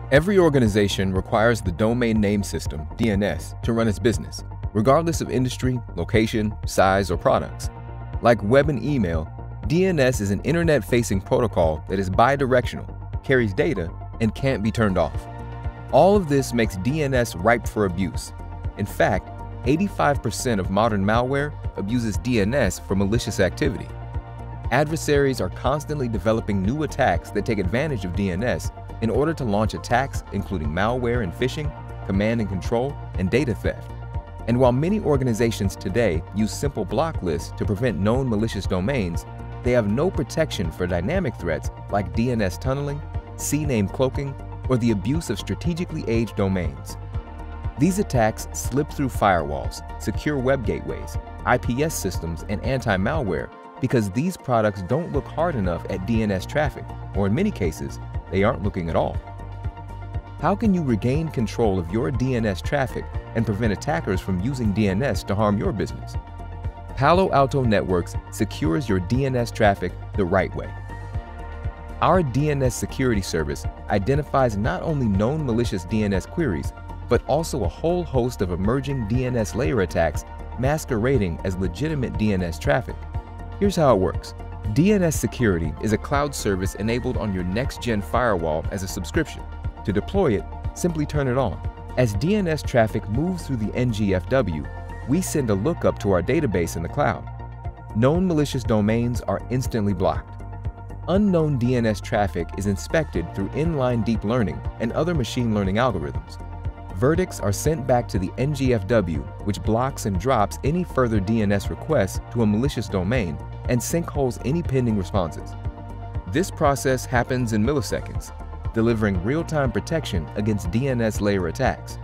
Every organization requires the domain name system, DNS, to run its business, regardless of industry, location, size, or products. Like web and email, DNS is an internet-facing protocol that is bidirectional, carries data, and can't be turned off. All of this makes DNS ripe for abuse. In fact, 85% of modern malware abuses DNS for malicious activity. Adversaries are constantly developing new attacks that take advantage of DNS in order to launch attacks including malware and phishing, command and control, and data theft. And while many organizations today use simple block lists to prevent known malicious domains, they have no protection for dynamic threats like DNS tunneling, CNAME cloaking, or the abuse of strategically aged domains. These attacks slip through firewalls, secure web gateways, IPS systems, and anti-malware because these products don't look hard enough at DNS traffic, or in many cases, they aren't looking at all. How can you regain control of your DNS traffic and prevent attackers from using DNS to harm your business? Palo Alto Networks secures your DNS traffic the right way. Our DNS security service identifies not only known malicious DNS queries, but also a whole host of emerging DNS-layer attacks masquerading as legitimate DNS traffic. Here's how it works. DNS Security is a cloud service enabled on your next-gen firewall as a subscription. To deploy it, simply turn it on. As DNS traffic moves through the NGFW, we send a lookup to our database in the cloud. Known malicious domains are instantly blocked. Unknown DNS traffic is inspected through inline deep learning and other machine learning algorithms. Verdicts are sent back to the NGFW, which blocks and drops any further DNS requests to a malicious domain and sinkholes any pending responses. This process happens in milliseconds, delivering real-time protection against DNS-layer attacks.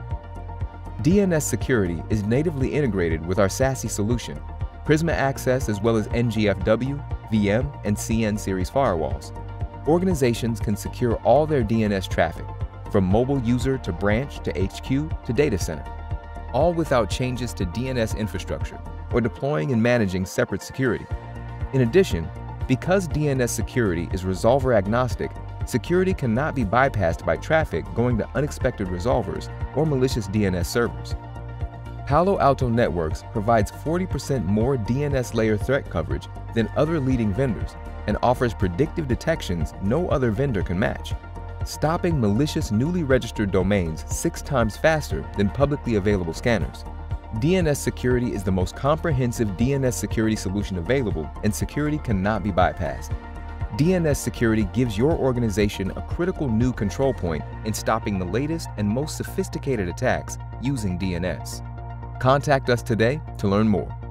DNS Security is natively integrated with our SASE solution, Prisma Access, as well as NGFW, VM, and CN series firewalls. Organizations can secure all their DNS traffic, from mobile user to branch to HQ to data center, all without changes to DNS infrastructure or deploying and managing separate security. In addition, because DNS security is resolver agnostic, security cannot be bypassed by traffic going to unexpected resolvers or malicious DNS servers. Palo Alto Networks provides 40% more DNS layer threat coverage than other leading vendors and offers predictive detections no other vendor can match, stopping malicious newly registered domains 6 times faster than publicly available scanners. DNS Security is the most comprehensive DNS security solution available, and security cannot be bypassed. DNS Security gives your organization a critical new control point in stopping the latest and most sophisticated attacks using DNS. Contact us today to learn more.